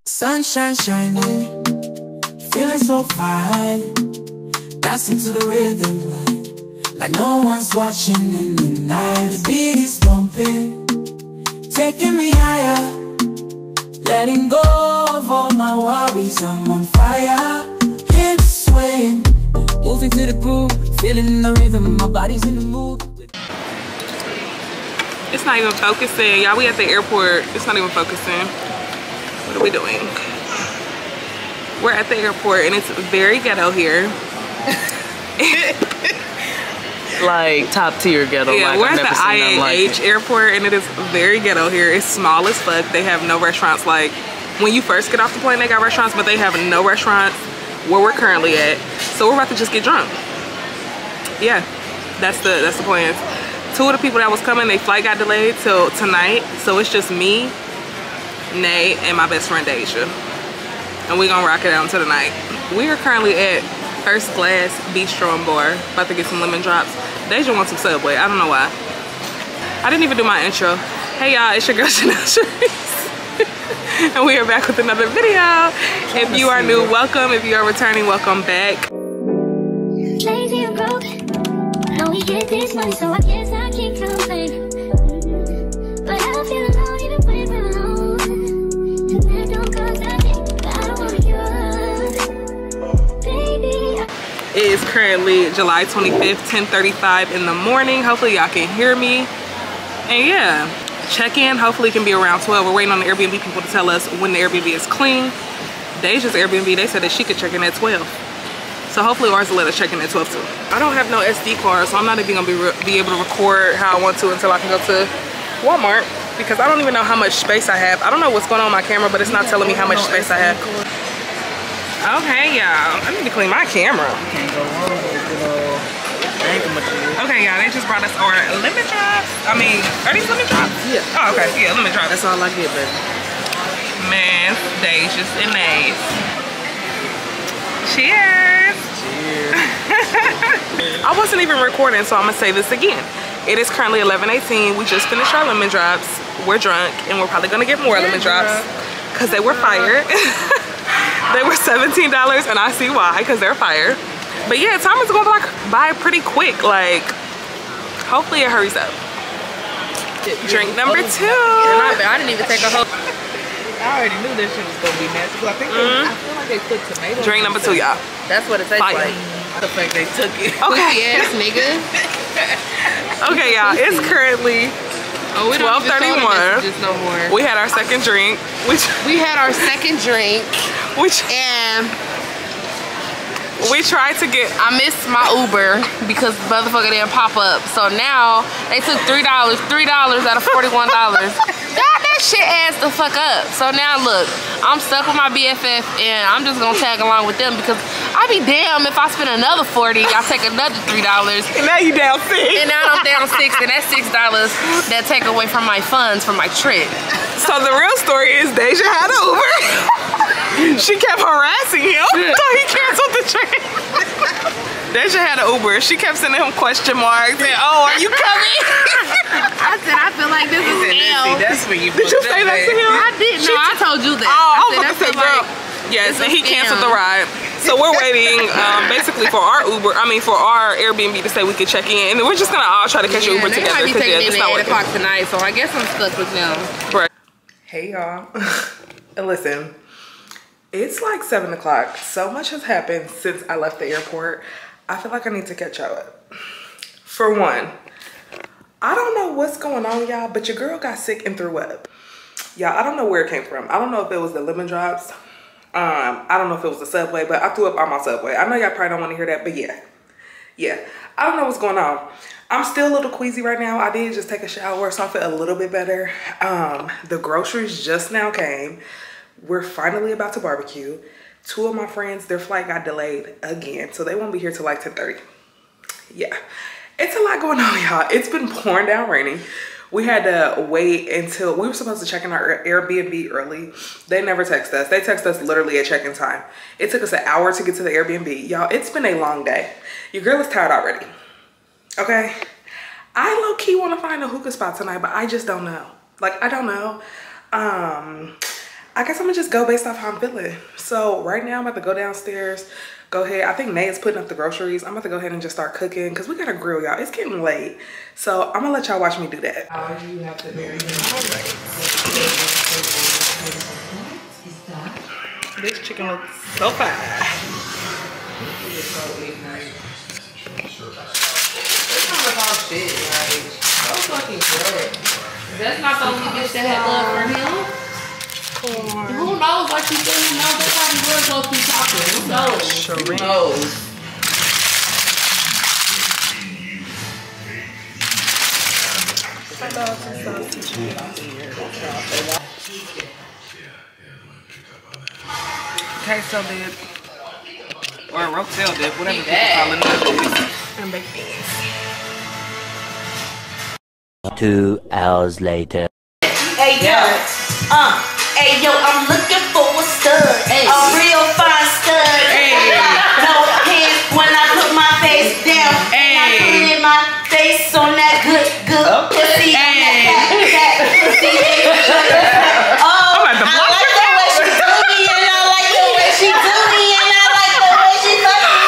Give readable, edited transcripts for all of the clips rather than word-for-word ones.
Sunshine shining, feeling so fine, dancing to the rhythm like no one's watching in the night. The beat is pumping, taking me higher, letting go of all my worries. I'm on fire, hips swaying, moving to the groove, feeling the rhythm, my body's in the mood. It's not even focusing, y'all. We at the airport. It's not even focusing. What are we doing? We're at the airport and it's very ghetto here. Like top tier ghetto. Yeah, like, we're I've at never the seen nothing like IAH airport and it is very ghetto here. It's small as fuck. They have no restaurants. Like when you first get off the plane, they got restaurants, but they have no restaurants where we're currently at. So we're about to just get drunk. Yeah, that's the plan. Two of the people that was coming, their flight got delayed till tonight. So it's just me, Nay, and my best friend Deja. And we gonna rock it out until the night. We are currently at First Class Bistro and Bar, about to get some lemon drops. Deja wants some Subway, I don't know why. I didn't even do my intro. Hey y'all, it's your girl Chanel Sharice. And we are back with another video. If you are new, welcome. If you are returning, welcome back. Lazy and broke. Know we get this money, so I guess I can't complain. But I feel alone even when we're alone. And that don't cause I don't want you, baby. It is currently July 25th, 10:35 in the morning. Hopefully y'all can hear me. And yeah, check-in hopefully can be around 12. We're waiting on the Airbnb people to tell us when the Airbnb is clean. Deja's Airbnb, they said that she could check in at 12. So hopefully ours will let us check in at 12 too. I don't have no SD card, so I'm not even gonna be able to record how I want to until I can go to Walmart, because I don't even know how much space I have. I don't know what's going on with my camera, but it's not telling me how much space I have. Okay, y'all, I need to clean my camera. Can't go wrong with good old. Okay, y'all, they just brought us our lemon drops. I mean, are these lemon drops? Yeah. Oh, okay, yeah, lemon drops. That's all I get, baby. Man, Deja's and Nays. Cheers. Cheers. I wasn't even recording, so I'm gonna say this again. It is currently 11:18. We just finished our lemon drops. We're drunk, and we're probably gonna get more lemon drops because they were fire. They were $17, and I see why, because they're fire. But yeah, time is going by pretty quick. Like, hopefully it hurries up. Drink number 2. I didn't even take a whole. I already knew this shit was gonna be nasty. I think I feel like they put tomatoes. Drink number 2, y'all. That's what it tastes Fire. like. The fact they took it. Okay. Yes, nigga. Okay, y'all. It's currently 12:31. Just no more. We had our second drink, We had our second drink, and we tried to get. I missed my Uber because the motherfucker didn't pop up. So now they took $3 out of $41. That shit adds the fuck up. So now look, I'm stuck with my BFF and I'm just gonna tag along with them because I'd be damn if I spend another $40, I'll take another $3. And now you down 6. And now I'm down 6, and that's $6 that take away from my funds for my trip. So the real story is Deja had an Uber. She kept harassing him, so he canceled the trip. Deja had an Uber. She kept sending him question marks and, oh, are you coming? I said, I feel like this is hell. That's when you Did you say that to him? I didn't. No, I told you that. Oh, I was I about to say, said, girl. like, Yes, it's and a he canceled scam. the ride. So we're waiting basically for our Uber, for our Airbnb to say we could check in. And we're just gonna all try to catch an Uber they together. might be Because taking it's in not at 8 working. o'clock tonight, so I guess I'm stuck with them. Right. Hey y'all. Listen, it's like 7 o'clock. So much has happened since I left the airport. I feel like I need to catch up. For one, I don't know what's going on, y'all, but your girl got sick and threw up. Y'all, I don't know where it came from. I don't know if it was the lemon drops. I don't know if it was the Subway, but I threw up on my Subway. I know y'all probably don't want to hear that, but yeah. Yeah, I don't know what's going on. I'm still a little queasy right now. I did just take a shower, so I feel a little bit better. The groceries just now came. We're finally about to barbecue. 2 of my friends, their flight got delayed again, so they won't be here till like 10:30. Yeah, it's a lot going on, y'all. It's been pouring down raining. We had to wait until we were supposed to check in our Airbnb early. They never text us. They text us literally at check-in time. It took us an hour to get to the Airbnb. Y'all, it's been a long day. Your girl is tired already. Okay? I low-key want to find a hookah spot tonight, but I just don't know. Like, I don't know. I guess I'm gonna just go based off how I'm feeling. So right now I'm about to go downstairs, go ahead. I think May is putting up the groceries. I'm about to go ahead and just start cooking because we got a grill, y'all. It's getting late. So I'm gonna let y'all watch me do that. You have to marry him. This chicken looks so fine. It's not about shit, like, so fucking good. That's not the only bitch that had love for him. Who knows? Like you said, who knows? That's how he was supposed to be talking. Who knows? Who knows? Queso dip. Or rotel dip, whatever people call it nowadays. And baked beans. 2 hours later. Hey yo, hey yo, I'm looking for a stud, a real fine stud. No hands when I put my face down. And I put my face on that good pussy. That pussy. Oh, I like the way she do me, and I like the way she do me, and I like the way she fuck me.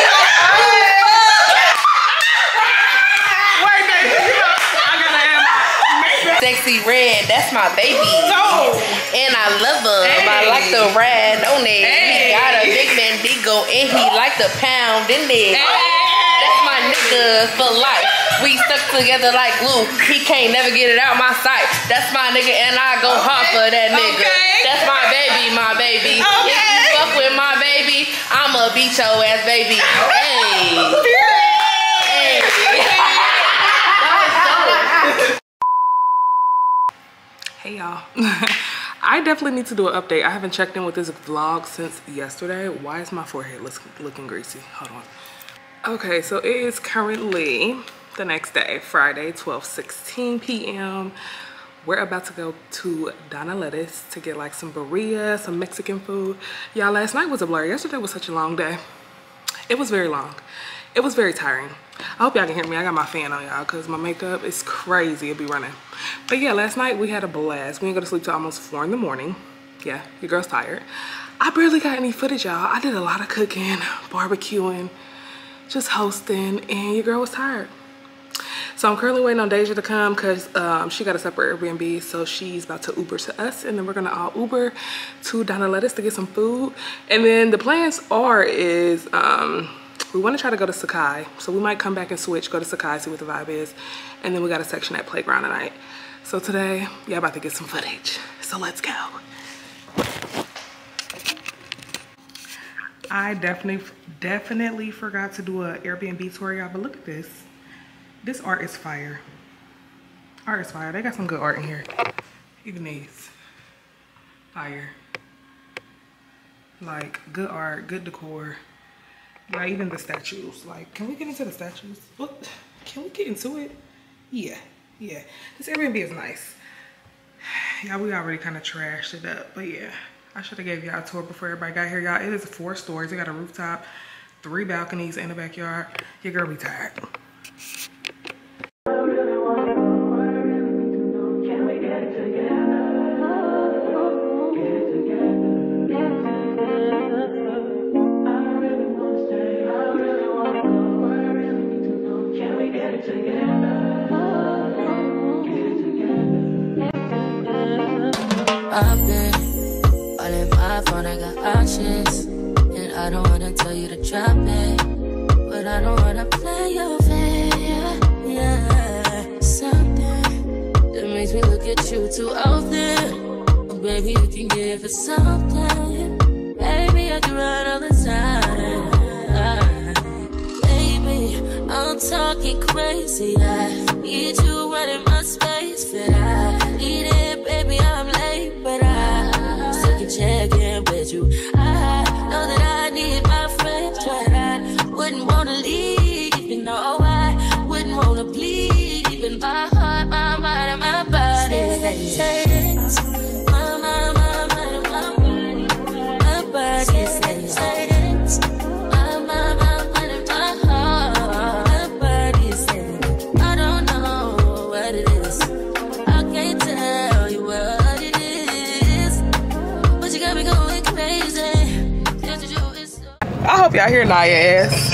Sexy Red, that's my baby. And I love him. I like the ride on it. He got a big Mandigo and he like the pound in it. That's my nigga for life. We stuck together like glue. He can't never get it out my sight. That's my nigga and I go hard for that nigga. That's my baby, my baby. If you fuck with my baby, I'ma beat your ass, baby. Hey. Hey y'all. I definitely need to do an update. I haven't checked in with this vlog since yesterday. Why is my forehead looking greasy? Hold on. Okay, so it is currently the next day, Friday, 12:16 p.m. We're about to go to Donna Lettuce to get like some burrito, some Mexican food. Y'all, last night was a blur. Yesterday was such a long day. It was very long. It was very tiring. I hope y'all can hear me. I got my fan on, y'all, because my makeup is crazy. It'll be running. But yeah, last night we had a blast. We didn't go to sleep till almost 4 in the morning. Yeah, your girl's tired. I barely got any footage, y'all. I did a lot of cooking, barbecuing, just hosting, and your girl was tired. So I'm currently waiting on Deja to come because she got a separate Airbnb. So she's about to Uber to us, and then we're gonna all Uber to Donna Lettuce to get some food. And then the plans is we want to try to go to Sakai, so we might come back and switch, go to Sakai, see what the vibe is, and then we got a section at Playground tonight. So today, yeah, about to get some footage. So let's go. I definitely forgot to do an Airbnb tour, y'all, but look at this. This art is fire. Art is fire. They got some good art in here. Even these. Fire. Like, good art, good decor. Not even the statues. Like, can we get into the statues? What? Can we get into it? Yeah. This Airbnb is nice. Yeah, we already kind of trashed it up, but yeah. I should have gave y'all a tour before everybody got here, y'all. It is 4 stories. It got a rooftop, 3 balconies, and a backyard. Your girl be tired. I've been all in my phone, I got options. And I don't wanna tell you to drop it, but I don't wanna play your fair. Yeah, something that makes me look at you too often. Oh, baby, you can give it something. Baby, I can run all the time. Baby, I'm talking crazy. I need you running my space, but I need it, baby. I'm late, but I still can check in with you. I know that I need my friends, but I wouldn't wanna leave. You know, I wouldn't wanna bleed. Even my heart, my mind, and my body. Say it. My mind, and my body. My body says it. y'all hear Naya ass.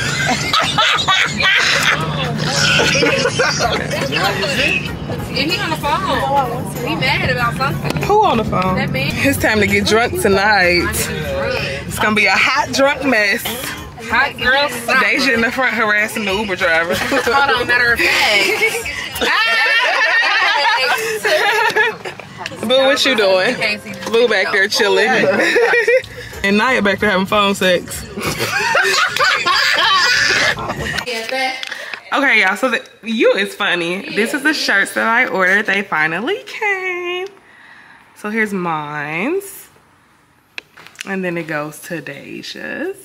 And he on the phone. He mad about something. Who on the phone? That man. It's time to get drunk tonight. It's gonna be a hot drunk mess. Hot girl summer. Deja in the front harassing the Uber driver. Hold on, matter of fact. Boo, what you doing? Boo back there chilling. And Naya back there having phone sex. Okay, y'all, so you is funny. This is the shirts that I ordered. They finally came. So here's mine's. And then it goes to Deja's.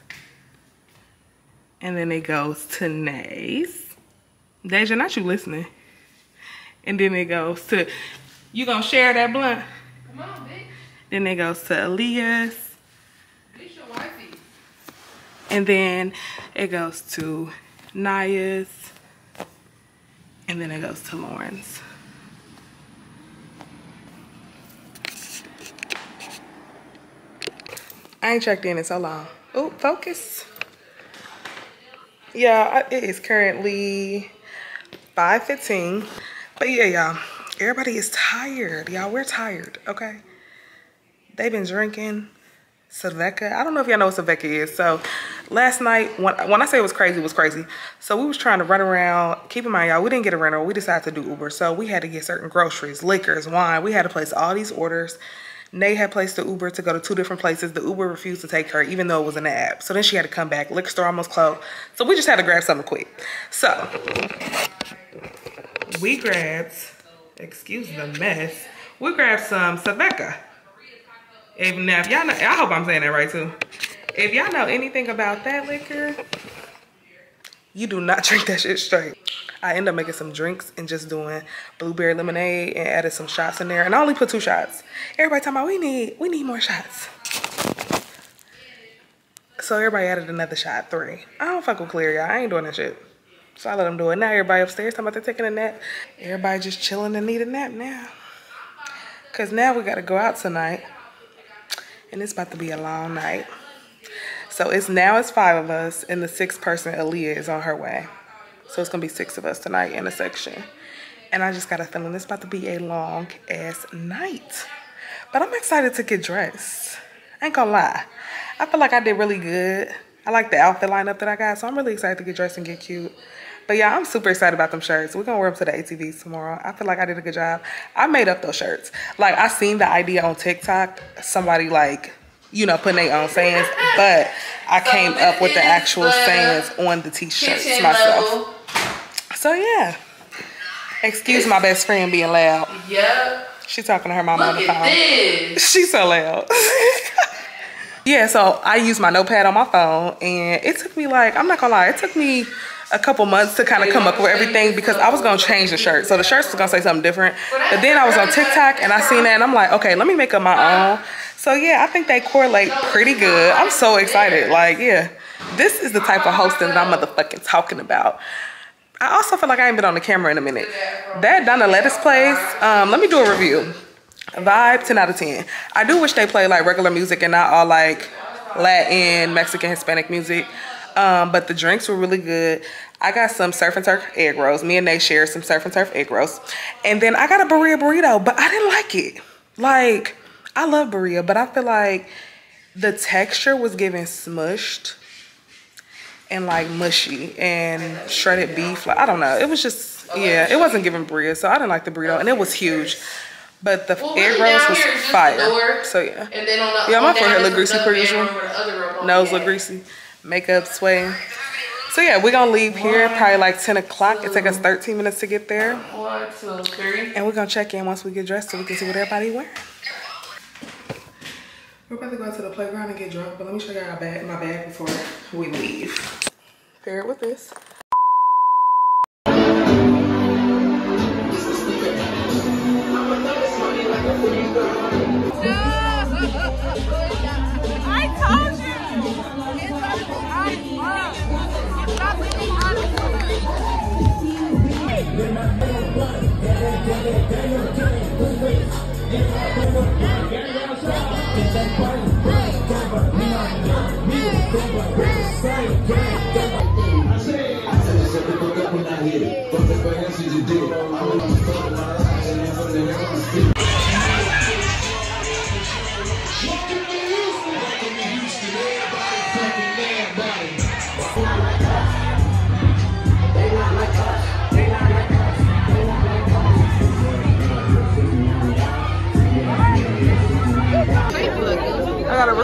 And then it goes to Nay's. Deja, not you listening. And then it goes to, you gonna share that blunt? Come on, bitch. Then it goes to Aaliyah's. Bitch, your wifey. And then it goes to Naya's. And then it goes to Lauren's. I ain't checked in so long. Oh, focus. Yeah, it is currently 5:15. But yeah, y'all, everybody is tired. Y'all, we're tired, okay? They've been drinking Sveka. I don't know if y'all know what Sveka is. So last night, when I say it was crazy. So we was trying to run around. Keep in mind, y'all, we didn't get a rental. We decided to do Uber. So we had to get certain groceries, liquors, wine. We had to place all these orders. Nay had placed the Uber to go to 2 different places. The Uber refused to take her, even though it was in the app. So then she had to come back. Liquor store almost closed. So we just had to grab something quick. So we grabbed, excuse the mess, we grabbed some Sveka. Now, if y'all know, I hope I'm saying that right too. If y'all know anything about that liquor, you do not drink that shit straight. I ended up making some drinks and just doing blueberry lemonade and added some shots in there. And I only put 2 shots. Everybody talking about, we need more shots. So everybody added another shot, 3. I don't fuck with clear, y'all. I ain't doing that shit. So I let them do it. Now everybody upstairs talking about they're taking a nap. Everybody just chilling and need a nap now. Cause now we gotta go out tonight. And it's about to be a long night. So it's 5 of us and the 6th person, Aaliyah, is on her way. So it's gonna be 6 of us tonight in a section. And I just got a feeling it's about to be a long ass night. But I'm excited to get dressed. I ain't gonna lie. I feel like I did really good. I like the outfit lineup that I got. So I'm really excited to get dressed and get cute. But yeah, I'm super excited about them shirts. We're gonna wear them to the ATVs tomorrow. I feel like I did a good job. I made up those shirts. Like, I seen the idea on TikTok. Somebody like, you know, putting their own sayings. But I came up with the actual sayings on the t-shirts myself. So yeah, excuse my best friend being loud. Yep. She talking to her mama on the phone. She's so loud. Yeah, so I used my notepad on my phone, and it took me like, I'm not gonna lie, it took me a couple months to kind of come up with everything because I was gonna change the shirt. So the shirts was gonna say something different. But then I was on TikTok and I seen that and I'm like, okay, let me make up my own. So yeah, I think they correlate pretty good. I'm so excited. Like, yeah, this is the type of hosting that I'm motherfucking talking about. I also feel like I ain't been on the camera in a minute. That Donna Lettuce place, let me do a review. Vibe, 10 out of 10. I do wish they play like regular music and not all like Latin, Mexican, Hispanic music. But the drinks were really good. I got some surf and turf egg rolls. Me and Nate shared some surf and turf egg rolls. And then I got a birria burrito, but I didn't like it. Like, I love birria, but I feel like the texture was giving smushed and like mushy and shredded beef. Like, I don't know. It was just, yeah, it wasn't giving burrito. So I didn't like the burrito, and it was huge. But the egg rolls was fire. So yeah. And then on the, yeah, my forehead look greasy per usual. Nose look greasy. Makeup swaying. So yeah, we're gonna leave here probably like 10 o'clock. It take us 13 minutes to get there. 1, 2, 3. And we're gonna check in once we get dressed so we can see what everybody wearing. We're about to go to the playground and get drunk, but let me show you my bag before we leave. Pair it with this.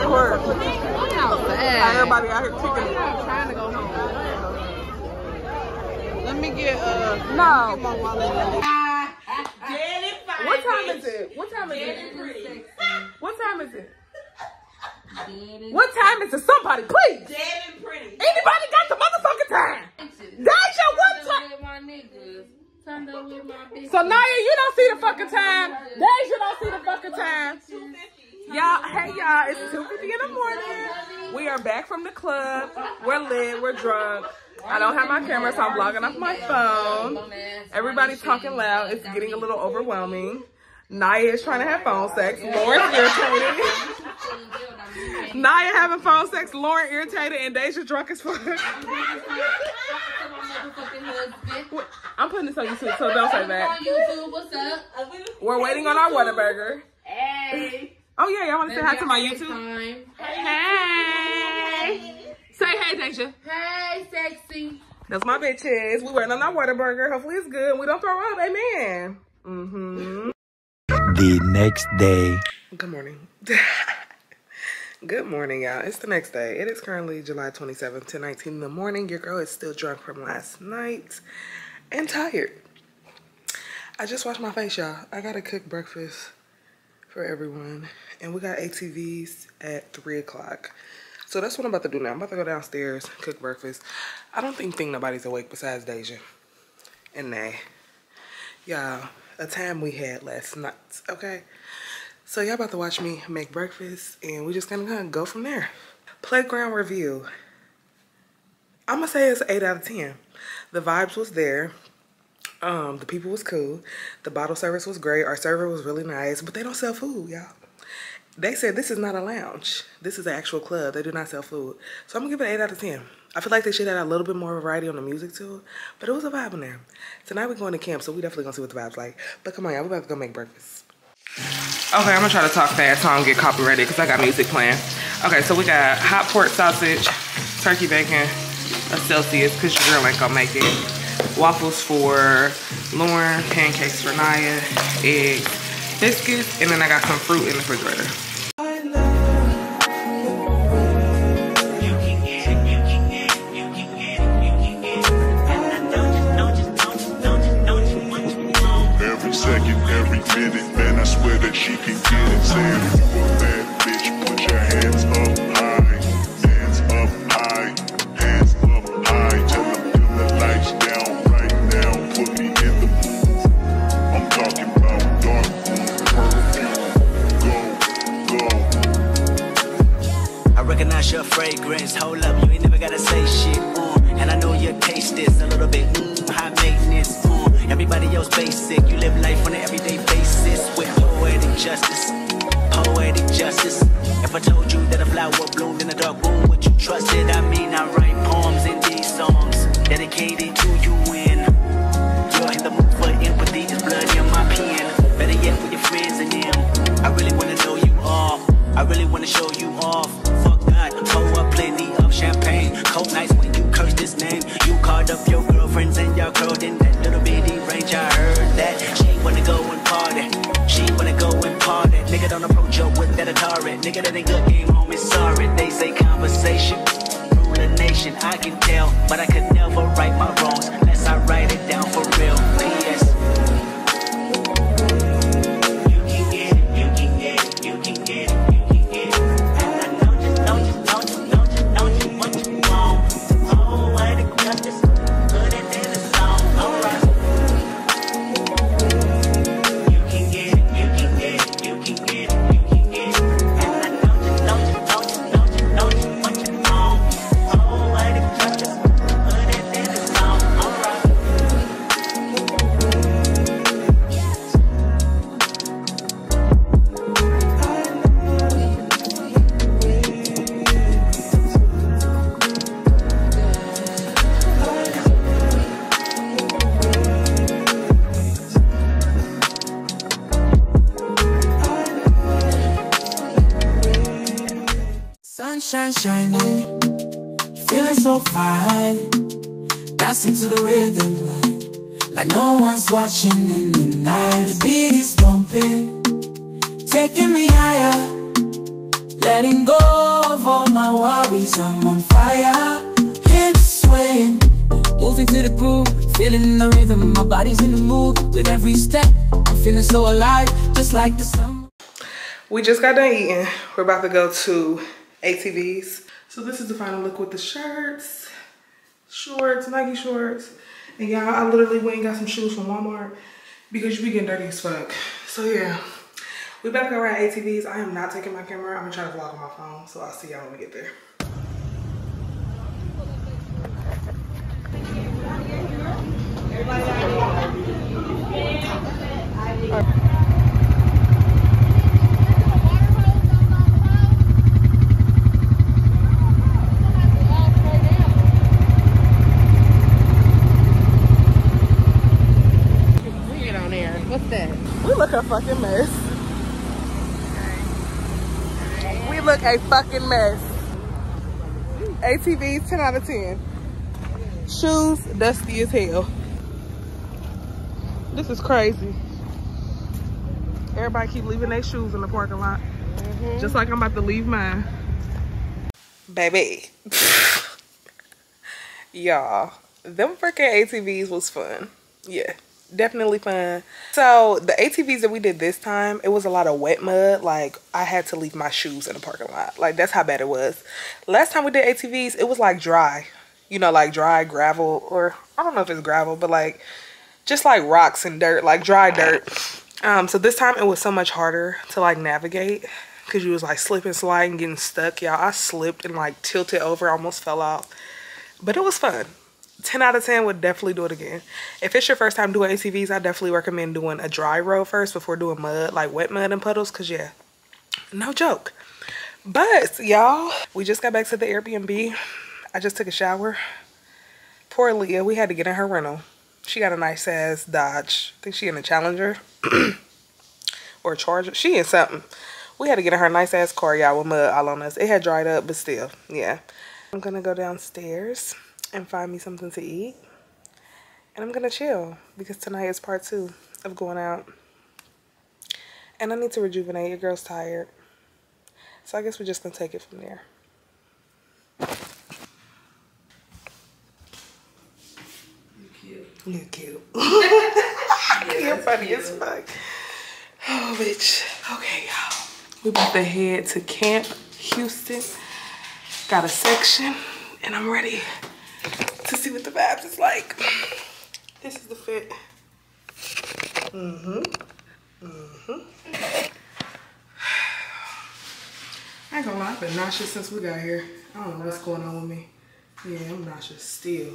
record. Everybody out here kicking it. I'm trying to go home. Let me get No. What time is it? What time is it? What time is it? What time is it? Somebody, please. Dead and pretty. Anybody got the motherfucking time? Deja, what time? So Naya, you don't see the fucking time. Deja don't see the fucking time. Y'all, hey y'all, it's 2:50 in the morning. We are back from the club. We're lit, we're drunk. I don't have my camera, so I'm vlogging off my phone. Everybody's talking loud. It's getting a little overwhelming. Naya is trying to have phone sex. Lauren's irritated. Naya having phone sex. Lauren irritated, and Deja drunk as fuck. I'm putting this on YouTube, so don't say that. What's up? We're waiting on our Whataburger. Hey. Oh yeah, y'all want to say hi to my YouTube? Hey. Say hey, Deja. Hey, sexy. That's my bitches. We're waiting on our Whataburger. Hopefully it's good. We don't throw up. Amen. The next day. Good morning. Good morning, y'all. It's the next day. It is currently July 27th, 10:19 in the morning. Your girl is still drunk from last night and tired. I just washed my face, y'all. I gotta cook breakfast for everyone. And we got ATVs at 3 o'clock. So that's what I'm about to do now. I'm about to go downstairs, cook breakfast. I don't think nobody's awake besides Deja and Nay. Y'all, a time we had last night, okay? So y'all about to watch me make breakfast, and we just gonna go from there. Playground review. I'm gonna say it's 8 out of 10. The vibes was there. The people was cool. The bottle service was great. Our server was really nice, but they don't sell food, y'all. They said this is not a lounge. This is an actual club. They do not sell food. So I'm gonna give it an 8 out of 10. I feel like they should have a little bit more variety on the music too, but it was a vibe in there. Tonight we're going to camp, so we definitely gonna see what the vibe's like. But come on, y'all, we're about to go make breakfast. Okay, I'm gonna try to talk fast so I don't get copyrighted because I got music playing. Okay, so we got hot pork sausage, turkey bacon, a Celsius because your girl ain't gonna make it. Waffles for Lauren, pancakes for Naya, eggs, biscuits, and then I got some fruit in the refrigerator. Every second, every minute, man, I swear that she can get it. Saying, you a bad bitch, put your hands up high, hands up high, hands up high. Tell them dim the lights down right now, put me in the mood. I'm talking about dark perfume. Go, go. I recognize your fragrance, hold up, you ain't never gotta say shit, and I know your taste is a little bit, high maintenance, everybody else basic, you live life on an everyday basis, with poetic justice, poetic justice. If I told you that a flower bloomed in a dark room, would you trust it? I mean, I write poems in these songs, dedicated to you when you're in the mood for empathy, is blood in my pen, better yet with your friends and them, I really wanna know you all, I really wanna show you off. Fuck God, pour up plenty of champagne. Cold nights when you curse this name. You called up your girlfriends and y'all curled in that little bitty range. I heard that she wanna go and party. She wanna go and party. Nigga don't approach her with that Atari. Nigga that ain't good game home is sorry. They say conversation rule a nation. I can tell, but I could never right my wrongs unless I write it down for real. P.S. You can get it, you can get it, you can get it. Sunshine shining, feeling so fine, dancing to the rhythm like no one's watching in the night. The beat is pumping, taking me higher, letting go of all my worries. I'm on fire, hips swaying, moving to the groove, feeling the rhythm. My body's in the mood with every step. I'm feeling so alive, just like the summer. We just got done eating. We're about to go to ATVs. So this is the final look with the shirts, shorts, Nike shorts. And y'all, I literally went and got some shoes from Walmart because you be getting dirty as fuck. So yeah, we about to go ride ATVs. I am not taking my camera. I'm gonna try to vlog on my phone. So I'll see y'all when we get there. What's that? We look a fucking mess. We look a fucking mess. ATVs, 10 out of 10. Shoes, dusty as hell. This is crazy. Everybody keep leaving their shoes in the parking lot. Just like I'm about to leave mine. Baby. Y'all, them freaking ATVs was fun. Yeah. Definitely fun. So the ATVs that we did this time, it was a lot of wet mud. Like I had to leave my shoes in the parking lot. Like that's how bad it was. Last time we did ATVs, it was like dry, you know, like dry gravel, or I don't know if it's gravel, but like just like rocks and dirt, like dry dirt. So this time it was so much harder to like navigate because you was like slipping, sliding, getting stuck. Y'all, I slipped and like tilted over, almost fell off, but it was fun. 10 out of 10 would definitely do it again. If it's your first time doing ATVs, I definitely recommend doing a dry road first before doing mud, like wet mud and puddles, because yeah, no joke. But y'all, we just got back to the Airbnb. I just took a shower. Poor Leah, we had to get in her rental. She got a nice ass Dodge. I think she in a Challenger or a Charger. She in something. We had to get in her nice ass car, y'all, with mud all on us. It had dried up, but still, yeah. I'm gonna go downstairs and find me something to eat, and I'm gonna chill because tonight is part 2 of going out, and I need to rejuvenate. Your girl's tired, so I guess we're just gonna take it from there. You're cute. You're funny as fuck. Oh, bitch. Okay, y'all, we about to head to Camp Houston. Got a section, and I'm ready to see what the vibes is like. This is the fit. I ain't gonna lie, I've been nauseous since we got here. I don't know what's going on with me. Yeah, I'm nauseous still.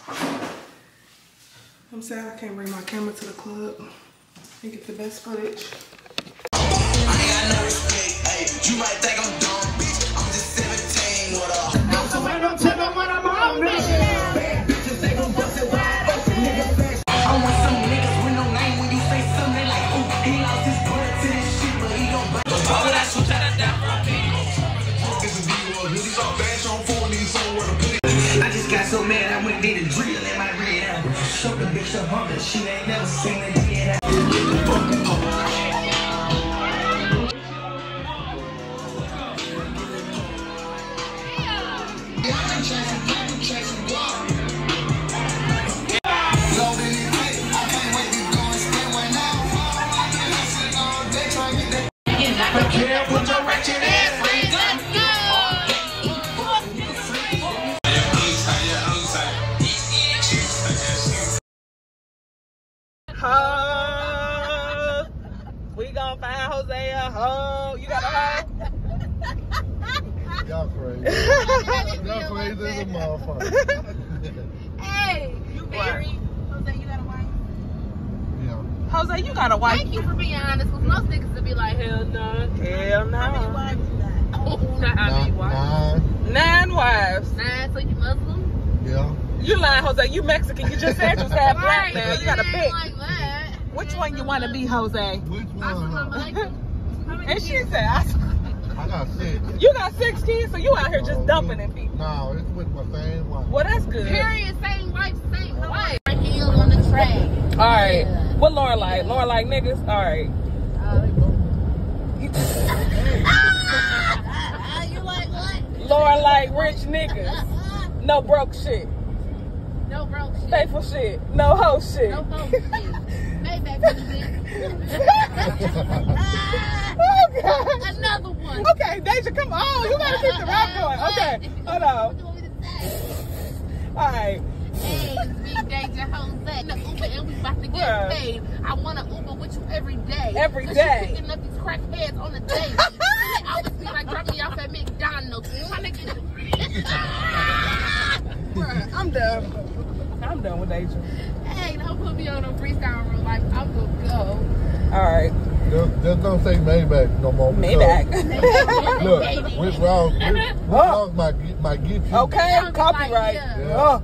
I'm sad I can't bring my camera to the club and get the best footage. I ain't got no respect, hey, you might think I'm dumb, bitch. I'm just 17 with a. So I don't tell them when I'm on, bitch. Bad bitches, they gon' bust it wide open, nigga. I want some niggas with no name when you say something, they like, ooh, he lost his blood to this shit, but he gon' break. Why would I switch out of that from me? This is D1, these are bash on 4, these somewhere to put it. I just got so mad, I went and did a drill in my red eye. Show the bitch a hunger, she ain't never seen a dead eye. We gonna find Jose a hoe. You got a hoe? Y'all crazy. Y'all crazy as a motherfucker. Hey, you married? Jose, you got a wife? Yeah. Jose, you got a wife? Thank you for being honest, because most niggas would be like, hell no. Hell no. How many wives you got? Oh, not how many wives. 9 wives. 9, so you Muslim? Yeah. You lying, Jose. You Mexican. You just said you was half black now. You gotta pick. Like that. Which one you want to be, Jose? Which one? And she said, I got 6. You got 6 kids, so you out here just dumping in people. No, it's with my same wife. Well, that's good. Period, same wife, same wife. Heel on the track. All right. What Lauren like? Lauren like niggas? All right. going like rich niggas. No broke shit. No broke shit. Faithful shit. No hoe shit. No hoe shit. Maybach music. Oh, God. Another one. Okay, Deja, come on. You gotta keep the rap going. Okay, hold on. All right. Hey, Big Deja Jose. In the Uber and we about to get paid. I want to Uber with you every day. Every day. You picking up these crackheads on the daily. I always be like, drop me off at McDonald's. Trying to get Bruh, I'm done. I'm done with Deja. Hey, don't put me on a freestyle room. Like, I'm gonna go. All right. Just don't say Maybach no more. Maybach. Look, Rick Ross might get you. Okay, copyright. Yeah.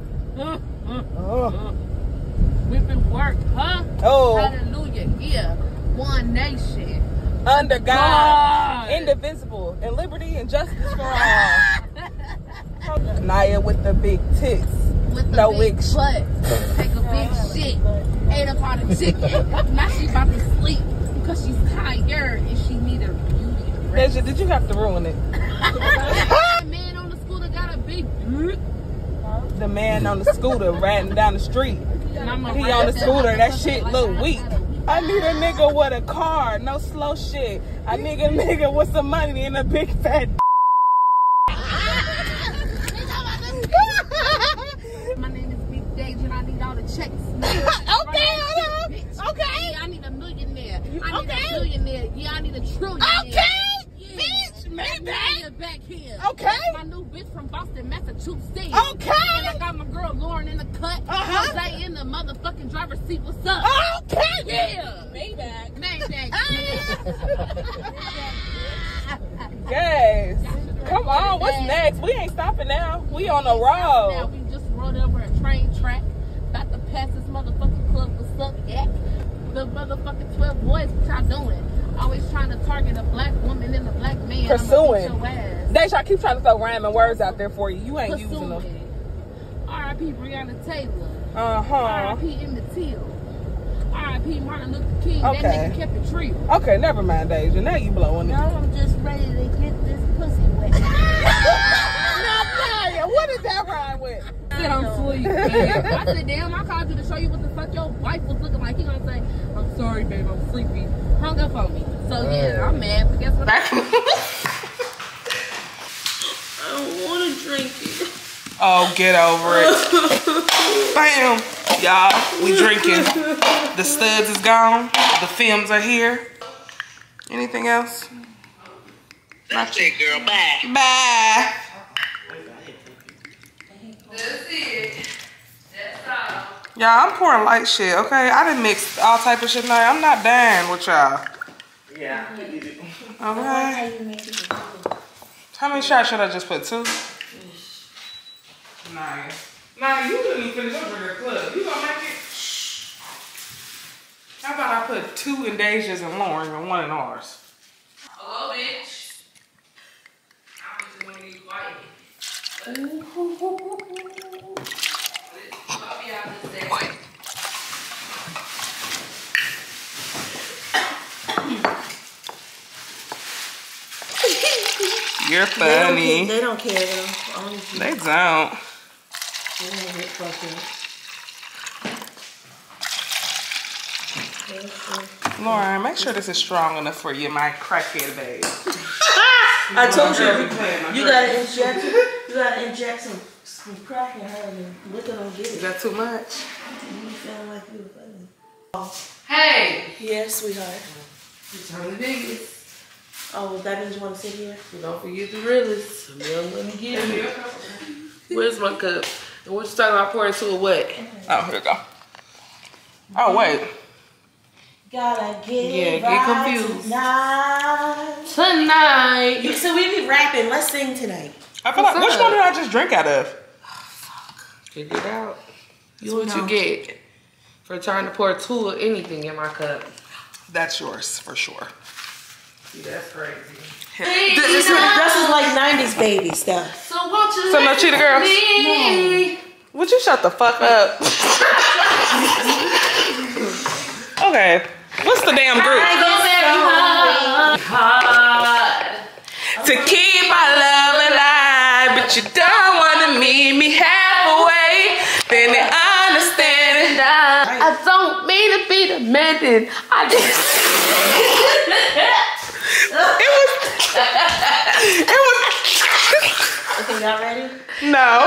Whipping work, huh? Oh. Hallelujah. Yeah. One nation. Under God. Indivisible. And liberty and justice for all. Naya with the big tits. With the no big wig butt. Take a big shit. Ate up all the chicken. Now she about to sleep because she's tired and she need a beauty rest. Deja, did you have to ruin it? The man on the scooter got a big The man on the scooter riding down the street. He on the scooter, that shit look weak. I need a nigga with a car, no slow shit. I need a nigga with some money and a big fat My name is Big Deja and I need all the checks. Okay. I need a millionaire. I need a billionaire. Yeah, I need a trillionaire. Okay. Bitch, Maybach. Back here. Okay. My new bitch from Boston, Massachusetts. Okay. And I got my girl Lauren in the cut. Jose in the motherfucking driver's seat. What's up? Okay. Yeah. Maybach. Maybach. Yes. Come on, what's next? We ain't stopping now. We on the road. Now we just rode over a train track. About to pass this motherfucking club. What's up, yak? The motherfucking 12 boys, what y'all doing? Always trying to target a black woman and a black man. Pursuing. They keep trying to throw rhyming words out there for you. You ain't using them. R.I.P. Breonna Taylor. R.I.P. Emmett Till. R.I.P. Martin Luther King. Okay. That nigga kept it real. Okay, never mind, Deja. Now you blowing it. No, I'm just ready to get this pussy wet. What is that rhyme with? I said I'm sleep, man. I said, damn, I called you to show you what the fuck your wife was looking like. He gonna say, I'm sorry, babe, I'm sleepy. Hung up on me. So yeah, I'm mad, but guess what? I don't want to drink it. Oh, get over it. Bam. Y'all, we drinking. The studs is gone. The films are here. Anything else? That's it, girl. Bye. Bye. That's it. That's all. Y'all, I'm pouring light shit, okay? I done mixed all type of shit now. I'm not down with y'all. Yeah. Okay. How many shots should I just put? 2? Nah, you didn't even finish over the club. You gonna make it? How about I put 2 in Deja's and Lauren and 1 in ours? Hello, bitch. I'm just gonna be quiet. You're funny. They don't care though. They don't. Lauren, make sure this is strong enough for you, my crackhead babe. I told you, you gotta inject it. You gotta inject some crack in her and liquor don't get it. Is that too much? You feeling like you funny. Hey! Yes, sweetheart. You turn the biggest. Oh, that means you want to sit here? Don't forget the realest. Let me get it. Where's my cup? And what you talking about pouring to a what? Oh, here we go. Oh, wait. Gotta get get confused. Tonight. You said we be rapping. Let's sing tonight. I feel like, which one did I just drink out of? Figure it out. That's what you get for trying to pour 2 or anything in my cup. That's yours, for sure. See, that's crazy. This is like 90s baby stuff. So won't you So no cheetah girls? me? Would you shut the fuck up? Okay. What's the damn group? Hard. To keep our love alive you don't wanna meet me halfway, then I understand it. I don't mean to be demanding. I just. It was. Okay, y'all ready? No.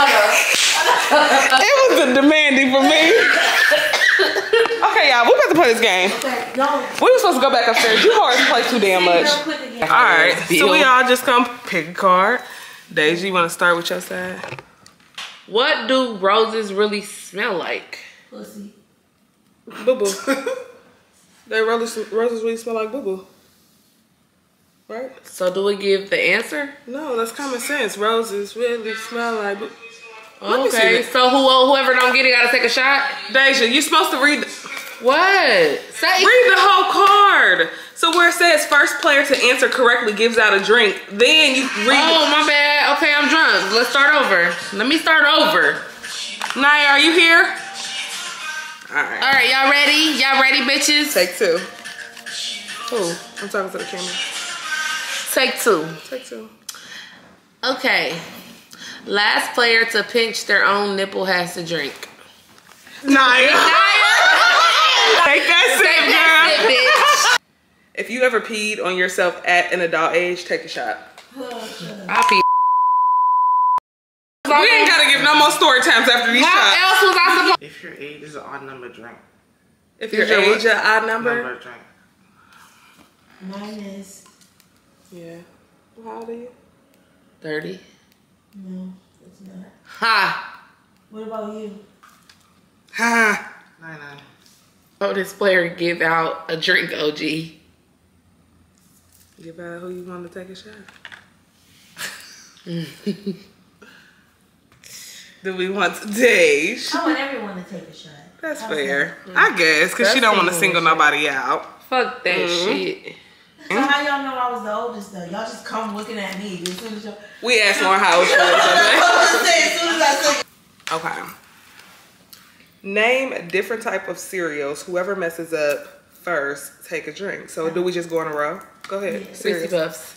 It was the demanding for me. Okay, y'all, we about to play this game. Okay, no. We were supposed to go back upstairs. You always play too damn much. All right, so we all just gonna pick a card. Deja, you wanna start with your side? What do roses really smell like? Pussy. Boo boo. They roses really smell like boo boo. Right? So do we give the answer? No, that's common sense. Roses really smell like boo. Okay, so whoever don't get it gotta take a shot? Deja, you're supposed to read. What? Say. Read the whole card. So where it says first player to answer correctly gives out a drink, then you read. Oh, my bad. Okay, I'm drunk. Let's start over. Let me start over. Naya, are you here? All right. All right, y'all ready? Y'all ready, bitches? Take two. Who? I'm talking to the camera. Take two. Take two. Okay. Last player to pinch their own nipple has to drink. Naya. Take that sip, girl. Bitch. If you ever peed on yourself at an adult age, take a shot. I pee. We ain't gotta give no more story times after these shots. How else was I supposed? If your age is an odd number, drink. If your age an odd number? Drink. Mine is. Yeah. How old are you? 30. No, it's not. Ha. What about you? Ha. 99. Oh, this player give out a drink, OG. Give out who you want to take a shot. Do we want to Dej? I want everyone to take a shot. That's fair. I guess, because she don't want to single nobody out. Fuck that shit. So how y'all know I was the oldest though? Y'all just come looking at me. As soon as y'all... We asked more how old she was. Okay. Name a different type of cereals. Whoever messes up first, take a drink. So do we just go in a row? Go ahead. Yeah. 60 Puffs.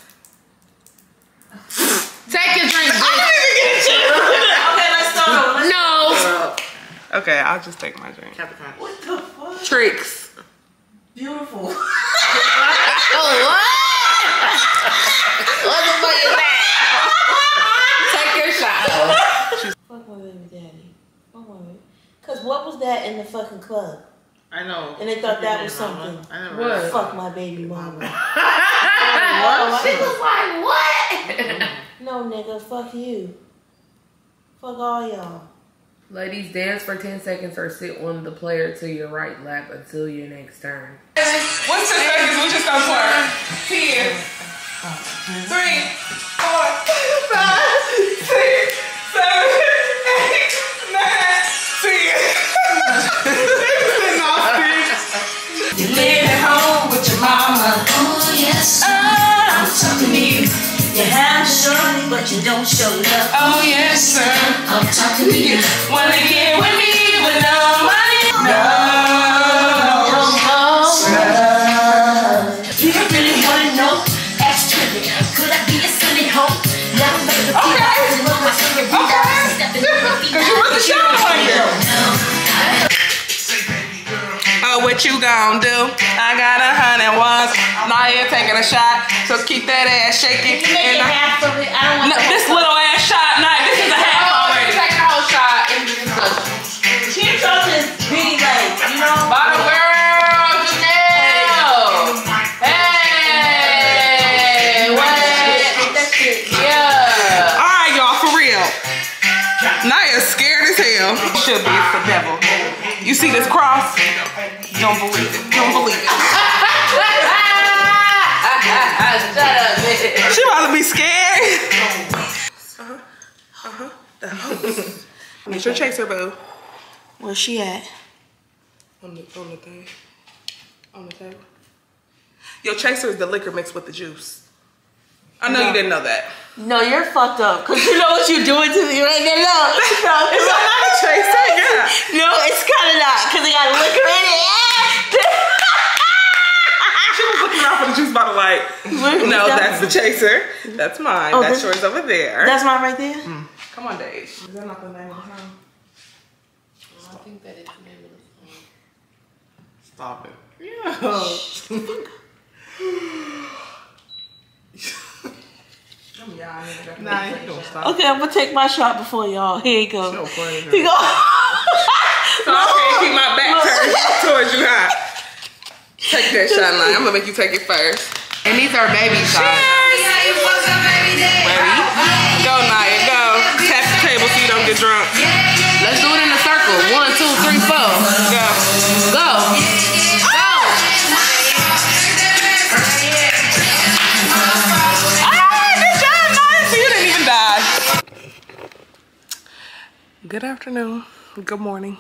Take a drink, bitch. I didn't even get a chance. Okay, let's start over. No. Okay, I'll just take my drink. Capricorn. What the fuck? Tricks. Beautiful. Oh, what? What the fuck is that? Take your shot. Fuck my baby daddy. Fuck my baby. Cause what was that in the fucking club? I know. And they thought that was something. I never What? Fuck my baby mama. What? She was like, what? No, nigga, fuck you. Fuck all y'all. Ladies, dance for 10 seconds or sit on the player to your right lap until your next turn. What's 10 seconds? We just gonna twerk. 10, 3, 4, 5, 6, 7, 8, 9, 10. You live at home with your mama. Oh yes, I'm talking to you. You have shorty, but you don't show love. Oh yes, sir. I'm talking to you. Wanna get with me with no money? No. Do you really wanna know? Ask Trinity. Could I be a silly hoe? Now I'm making the people look my favorite. Okay. Cause you really shine like that. Oh, what you gon' do? I got 100 ones. Naya taking a shot, so keep that ass shaking. Can you make it half of it? I don't want This little ass shot, Naya, this is a half already. Take the whole shot and discussion. She chose being like, you know. Bottom girl, Janelle. Hey, what? That shit. Yeah. All right, y'all, for real. Naya's scared as hell. Should be, it's the devil. You see this cross? Don't believe it. Don't believe it. Shut up, bitch. She about to be scared. The host. Get your chaser, boo. Where's she at? On the thing. On the table. Your chaser is the liquor mixed with the juice. I know you didn't know that. No, you're fucked up. Cause you know what you're doing to me right now. No, It's not a chaser, yeah. no, it's kind of not. Cause it got liquor in it. She was looking out for the juice. was about to like, no, that's the chaser. That's mine. Oh, that's yours over there. That's mine right there? Come on, Dave. Is that not the name of the song? I think that is the name of the song. Stop it. Yeah. Nah, you don't stop. Okay, I'm gonna take my shot before y'all. Here you go. So funny. Here you go. So I can't keep my back turned towards you, huh? Take that shot line. I'm gonna make you take it first. And these are baby shots. Baby. Go, Naya, go. Tap the table so you don't get drunk. Let's do it in a circle. 1, 2, 3, 4. Go. Go. Good afternoon. Good morning.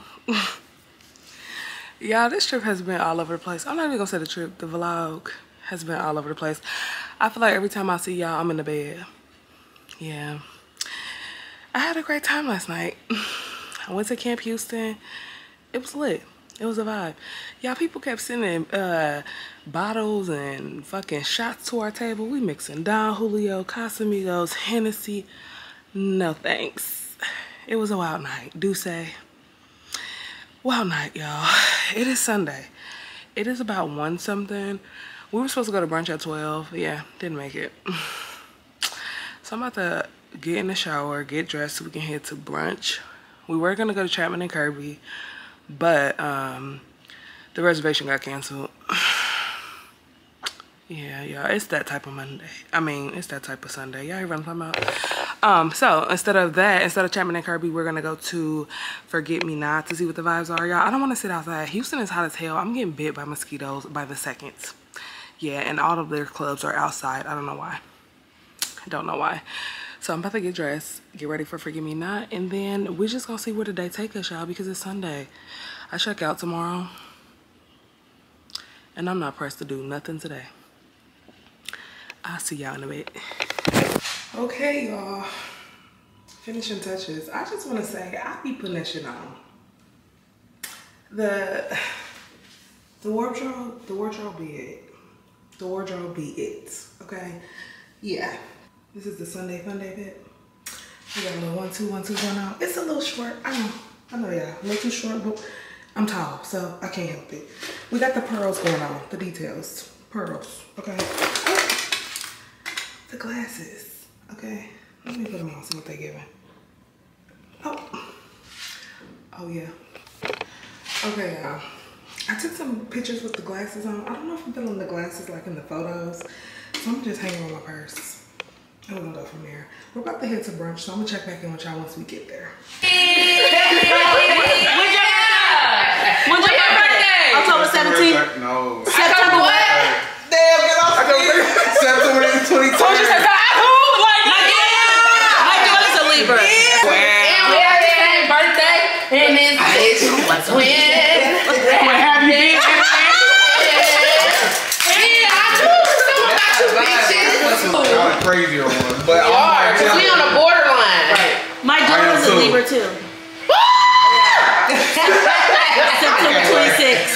Y'all, this trip has been all over the place. I'm not even gonna say the trip. The vlog has been all over the place. I feel like every time I see y'all, I'm in the bed. Yeah. I had a great time last night. I went to Camp Houston. It was lit. It was a vibe. Y'all, people kept sending bottles and fucking shots to our table. We mixing Don Julio, Casamigos, Hennessy. No thanks. It was a wild night. Do say. Wild night, y'all. It is Sunday. It is about 1 something. We were supposed to go to brunch at 12. Yeah, didn't make it. So I'm about to get in the shower, get dressed so we can head to brunch. We were gonna go to Chapman and Kirby, but the reservation got canceled. Yeah, y'all, it's that type of Monday. I mean, it's that type of Sunday. Y'all hear what I'm talking about? So instead of Chapman and Kirby, we're gonna go to Forget Me Not to see what the vibes are, y'all. I don't wanna sit outside. Houston is hot as hell. I'm getting bit by mosquitoes by the seconds. Yeah, and all of their clubs are outside. I don't know why. I don't know why. So I'm about to get dressed, get ready for Forget Me Not, and then we're just gonna see where the day take us, y'all, because it's Sunday. I check out tomorrow, and I'm not pressed to do nothing today. I'll see y'all in a bit. Okay, y'all. Finishing touches. I just want to say, I be putting that shit on. The wardrobe be it. The wardrobe be it. Okay? Yeah. This is the Sunday Fun Day bit. We got a little 1, 2, 1, 2 going on. It's a little short. I know, y'all. A little too short, but I'm tall, so I can't help it. We got the pearls going on. The details. Pearls. Okay? The glasses, okay? Let me put them on, see what they're giving. Oh yeah. Okay, y'all. I took some pictures with the glasses on. I don't know if I'm feeling the glasses like in the photos, so I'm just hanging on my purse. And we're gonna go from there. We're about to head to brunch, so I'm gonna check back in with y'all once we get there. When's your birthday? October 17th? No. September what? Damn, get off September 22nd. So she said, It's a Libra. And we have the same birthday. And this bitch was twin. What have you been? Yeah, I knew something about you bitches. Y'all a crazier one. But We are, because we on the borderline. Right. My daughter's a Libra too. September 26th.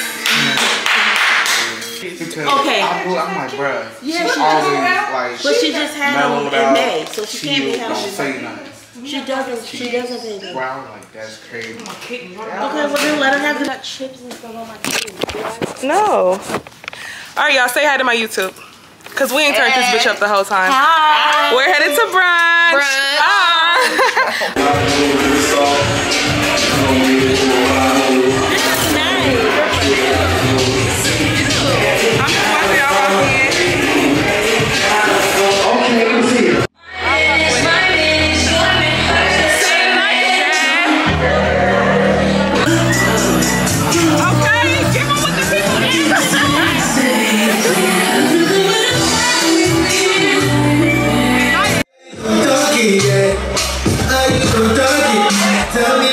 Okay. I'm like, bruh. Yeah, she's she always just, like, but she just had them mellowed in out. May, so she can't be don't having. say nothing. She doesn't pay them. Wow, like that's crazy. Okay, well then let her have the chips and stuff on my kids. No. All right, y'all, say hi to my YouTube. Because we ain't turned this bitch up the whole time. Hi. We're headed to brunch. Tell me